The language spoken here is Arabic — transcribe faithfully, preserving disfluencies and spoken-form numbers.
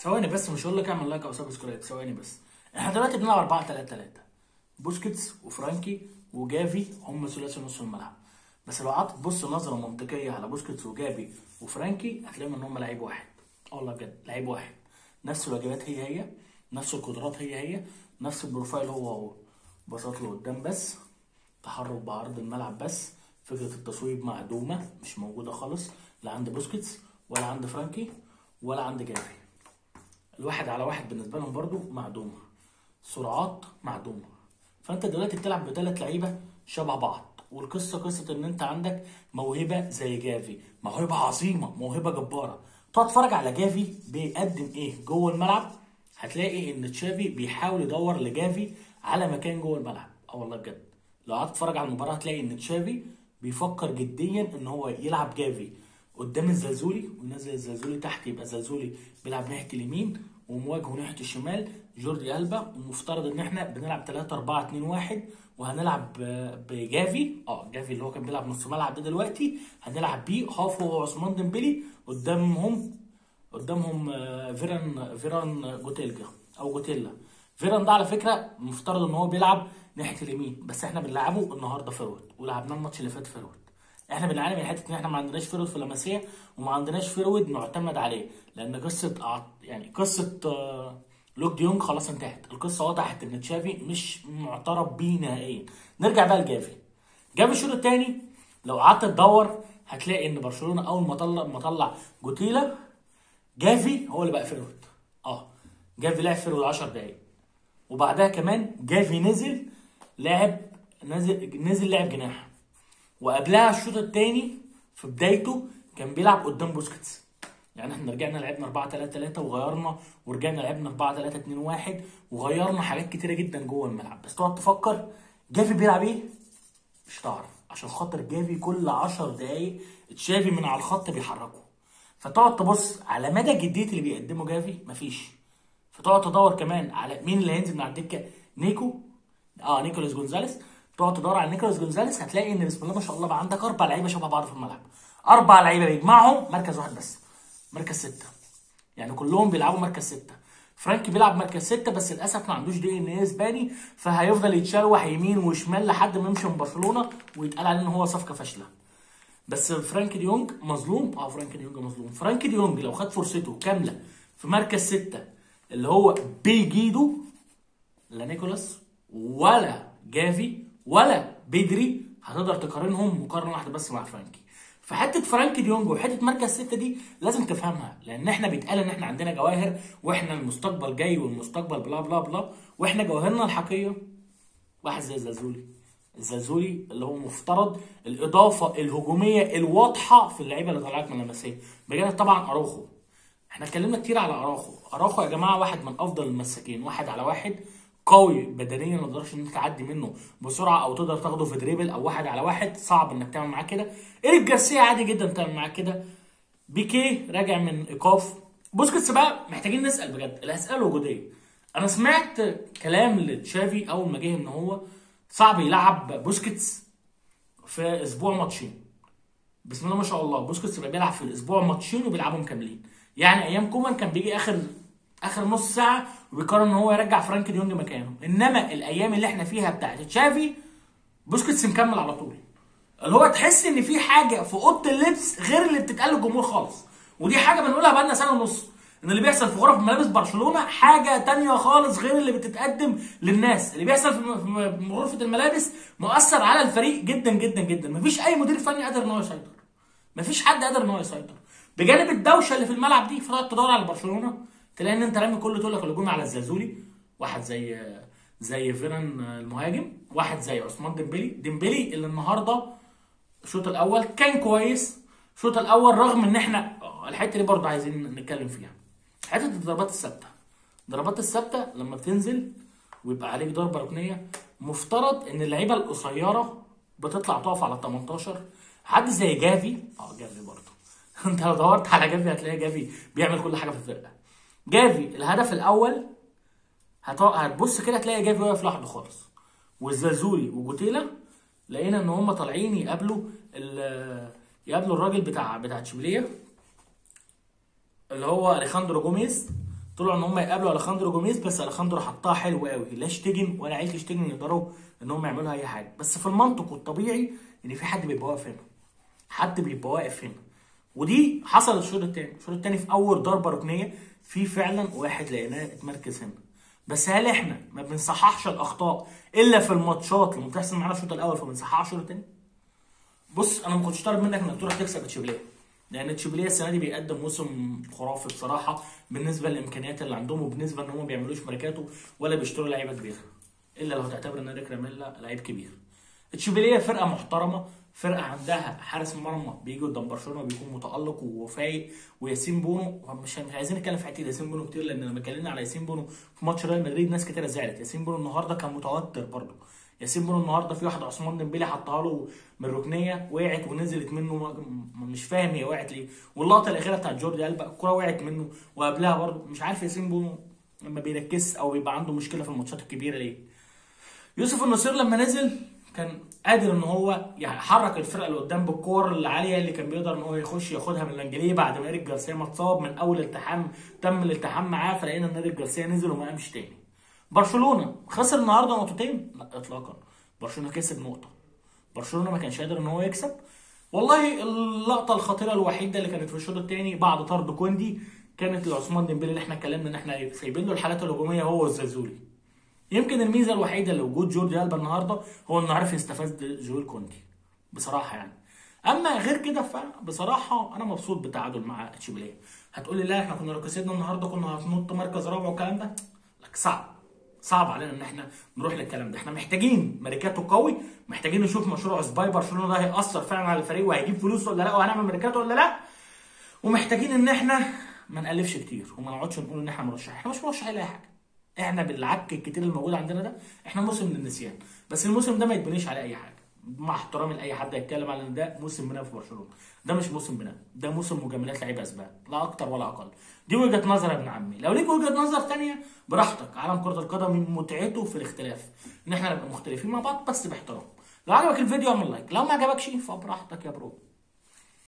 ثواني بس، مش هقول لك اعمل لايك او سبسكرايب، ثواني بس. احنا دلوقتي بنلعب أربعة تلاتة تلاتة، بوسكيتس وفرانكي وجافي هم ثلاثي نص الملعب. بس لو قعدت تبص نظره منطقيه على بوسكيتس وجافي وفرانكي هتلاقيهم ان هم لعيب واحد. اه والله بجد لعيب واحد، نفس الواجبات هي هي، نفس القدرات هي هي، نفس البروفايل هو هو. بساط لقدام بس، تحرك بعرض الملعب بس، فكره التصويب معدومه مش موجوده خالص، لا عند بوسكيتس ولا عند فرانكي ولا عند جافي. الواحد على واحد بالنسبه لهم برضو معدومه، سرعات معدومه. فانت دلوقتي بتلعب بثلاث لعيبه شبه بعض، والقصه قصه ان انت عندك موهبه زي جافي، موهبه عظيمه، موهبه جباره. تقعد تتفرج على جافي بيقدم ايه جوه الملعب، هتلاقي ان تشافي بيحاول يدور لجافي على مكان جوه الملعب. اه والله بجد لو قعدت تتفرج على المباراه هتلاقي ان تشافي بيفكر جديا ان هو يلعب جافي قدام الزلزولي وينزل الزلزولي تحت، يبقى الزلزولي بيلعب ناحيه اليمين ومواجهه ناحيه الشمال جوردي ألبا، ومفترض ان احنا بنلعب تلاتة أربعة اتنين واحد، وهنلعب بجافي اه جافي اللي هو كان بيلعب نص ملعب ده دلوقتي هنلعب بيه هاف هو وعثمان ديمبلي، قدامهم قدامهم فيران فيران جوتيلجا او جوتيلا. فيران ده على فكره مفترض ان هو بيلعب ناحيه اليمين، بس احنا بنلعبه النهارده فيرود ولعبناه الماتش اللي فات فيرود. احنا بنعاني من حته ان احنا ما عندناش فيرود في اللمسيه وما عندناش فيرود معتمد عليه، لان قصه يعني قصه لوك ديونج خلاص انتهت. القصه وضحت ان تشافي مش معترف بيه نهائيا. نرجع بقى لجافي. جافي الشوط الثاني لو قعدت تدور هتلاقي ان برشلونه اول ما طلع ما طلع جوتيلا، جافي هو اللي بقى فيرود. اه جافي لعب فيرود عشر دقايق، وبعدها كمان جافي نزل لعب نزل نزل لعب جناح، وقبلها الشوط الثاني في بدايته كان بيلعب قدام بوسكيتس. يعني احنا رجعنا لعبنا أربعة تلاتة تلاتة وغيرنا، ورجعنا لعبنا أربعة تلاتة اتنين واحد وغيرنا حاجات كتيره جدا جوه الملعب. بس تقعد تفكر جافي بيلعب ايه مش تعرف، عشان خاطر جافي كل عشر دقايق تشافي من على الخط بيحركه. فتقعد تبص على مدى جديه اللي بيقدمه جافي مفيش. فتقعد تدور كمان على مين اللي هينزل من على الدكه. نيكو اه نيكولاس جونزاليس. تقعد تدور على نيكولاس جونزاليس هتلاقي ان بسم الله ما شاء الله بقى عندك اربع لعيبه شبه بعض في الملعب، اربع لعيبه بيجمعهم مركز واحد بس، مركز سته. يعني كلهم بيلعبوا مركز سته. فرانكي بيلعب مركز سته بس للاسف ما عندوش دي ان ايه اسباني، فهيفضل يتشوح يمين وشمال لحد ما يمشي من برشلونه ويتقال عليه ان هو صفقه فاشله. بس فرانكي ديونج مظلوم. اه فرانكي ديونج مظلوم. فرانكي ديونج لو خد فرصته كامله في مركز سته اللي هو بيجيدو، لا نيكولاس ولا جافي ولا بدري هتقدر تقارنهم مقارنه واحده بس مع فرانكي. فحته فرانكي ديونج وحته مركز سته دي لازم تفهمها، لان احنا بيتقال ان احنا عندنا جواهر واحنا المستقبل جاي والمستقبل بلا بلا بلا، واحنا جواهرنا الحقيقيه واحد زي الزلزولي. الزلزولي اللي هو مفترض الاضافه الهجوميه الواضحه في اللعيبه اللي طلعت من اللمسيه. بجد طبعا اراوخو، احنا اتكلمنا كتير على اراوخو. اراوخو يا جماعه واحد من افضل المساكين، واحد على واحد قوي بدنيا ما تقدرش ان انت تعدي منه بسرعه او تقدر تاخده في دريبل او واحد على واحد، صعب انك تعمل معاه كده. ايريك جارسيا عادي جدا تعمل معاه كده. بيكيه راجع من ايقاف. بوسكيتس بقى محتاجين نسال بجد الاسئله الوجوديه. انا سمعت كلام لتشافي اول ما جه ان هو صعب يلعب بوسكيتس في اسبوع ماتشين. بسم الله ما شاء الله بوسكيتس بقى بيلعب في الاسبوع ماتشين وبيلعبهم كاملين. يعني ايام كومان كان بيجي اخر اخر نص ساعه وبيقرر ان هو يرجع فرانك ديونج مكانه، انما الايام اللي احنا فيها بتاعت تشافي بوسكيتس مكمل على طول. اللي هو تحس ان في حاجه في اوضه اللبس غير اللي بتتقال للجمهور خالص، ودي حاجه بنقولها بقالنا سنه ونص ان اللي بيحصل في غرف ملابس برشلونه حاجه تانية خالص غير اللي بتتقدم للناس. اللي بيحصل في غرفه الملابس مؤثر على الفريق جدا جدا جدا. مفيش اي مدير فني قادر ان هو يسيطر، مفيش حد قادر ان هو يسيطر بجانب الدوشه اللي في الملعب دي. فتقعد تدور على برشلونه تلاقي ان انت رامي كل طولك الهجومي على الزلزولي، واحد زي زي فيران المهاجم، واحد زي عثمان ديمبلي. ديمبلي اللي النهارده الشوط الاول كان كويس. الشوط الاول رغم ان احنا الحته دي برضه عايزين نتكلم فيها، حته الضربات الثابته. الضربات الثابته لما بتنزل ويبقى عليك ضربه ركنيه مفترض ان اللعيبه القصيره بتطلع تقف على ال تمنتاشر. حد زي جافي اه جافي برضه انت لو دورت على جافي هتلاقي جافي بيعمل كل حاجه في الفرقه. جافي الهدف الاول هتبص كده تلاقي جافي واقف لوحده خالص، والزلزولي وجوتيلا لقينا ان هم طالعين يقابلوا يقابلوا الراجل بتاع بتاع تشبيليه اللي هو اليخاندرو جوميز. طلعوا ان هم يقابلوا اليخاندرو جوميز، بس اليخاندرو حطها حلو قوي، لا شتيجن ولا عيلة شتيجن يقدروا ان هم يعملوا اي حاجه. بس في المنطق والطبيعي ان في حد بيبقى واقف هنا، حد بيبقى واقف هنا. ودي حصلت الشوط الثاني. الشوط الثاني في اول ضربه ركنيه في فعلا واحد لقيناه اتمركز هنا. بس هل احنا ما بنصححش الاخطاء الا في الماتشات لما بتحصل معانا الشوط الاول فبنصححها الشوط الثاني؟ بص انا ما كنتش طالب منك انك تروح تكسب تشيبليه، لان تشيبليه السنه دي بيقدم موسم خرافي بصراحه بالنسبه للامكانيات اللي عندهم، وبالنسبه ان هم ما بيعملوش ماركاتو ولا بيشتروا لعيبه كبيره، الا لو تعتبر ان ريك راميلا لعيب كبير. تشيبليه فرقه محترمه، فرقه عندها حارس مرمى بيجي قدام برشلونه بيكون متالق وفايق، وياسين بونو. مش مش عايزين نتكلم في حته ياسين بونو كتير، لان لما اتكلمنا على ياسين بونو في ماتش ريال مدريد ناس كتير زعلت. ياسين بونو النهارده كان متوتر برضه. ياسين بونو النهارده في واحد عثمان ديمبلي حطها له من ركنيه وقعت ونزلت منه، مش فاهم هي وقعت ليه. واللقطه الاخيره بتاعت جوردي البا الكره وقعت منه، وقبلها برضه مش عارف ياسين بونو لما بيركز او بيبقى عنده مشكله في الماتشات الكبيره ليه. يوسف النصير لما نزل كان قادر ان هو يحرك الفرقه اللي قدام بالكور العاليه اللي كان بيقدر ان هو يخش ياخدها من لانجليه بعد ما ايريك جارسيا ما اتصاب. من اول التحام تم الالتحام معاه، فلقينا ان ايريك جارسيا نزل وما قامش تاني. برشلونه خسر النهارده نقطتين؟ لا اطلاقا، برشلونه كسب نقطه. برشلونه ما كانش قادر ان هو يكسب. والله اللقطه الخطيره الوحيده اللي كانت في الشوط الثاني بعد طرد كوندي كانت لعثمان ديمبلي، اللي احنا اتكلمنا ان احنا سايبين له الحالات الهجوميه هو والزازولي. يمكن الميزه الوحيده لوجود جوردي البا النهارده هو انه عرف يستفاد جويل كوندي بصراحه يعني. اما غير كده فبصراحه انا مبسوط بالتعادل مع تشيبليه. هتقولي لا احنا كنا لو كسبنا النهارده كنا هننط مركز رابع والكلام ده، لك صعب صعب علينا ان احنا نروح للكلام ده. احنا محتاجين ماركاتو قوي، محتاجين نشوف مشروع سباي برشلونه ده هيأثر فعلا على الفريق وهيجيب فلوس ولا لا، وهنعمل ماركاتو ولا لا. ومحتاجين ان احنا ما نألفش كتير وما نقعدش نقول ان احنا مرشح. احنا مش مرشحين لاي حاجه، احنا بالعك الكتير الموجود عندنا ده احنا موسم للنسيان. بس الموسم ده ما يتبنيش على اي حاجه، مع احترامي لاي حد يتكلم على ان ده موسم بناء في برشلونه. ده مش موسم بناء، ده موسم مجاملات لعيبه اسباب، لا اكتر ولا اقل. دي وجهه نظر يا ابن عمي. لو ليك وجهه نظر ثانيه براحتك. عالم كره القدم متعته في الاختلاف، ان احنا نبقى مختلفين مع بعض بس باحترام. لو عجبك الفيديو اعمل لايك، لو ما عجبكش فبراحتك يا برو.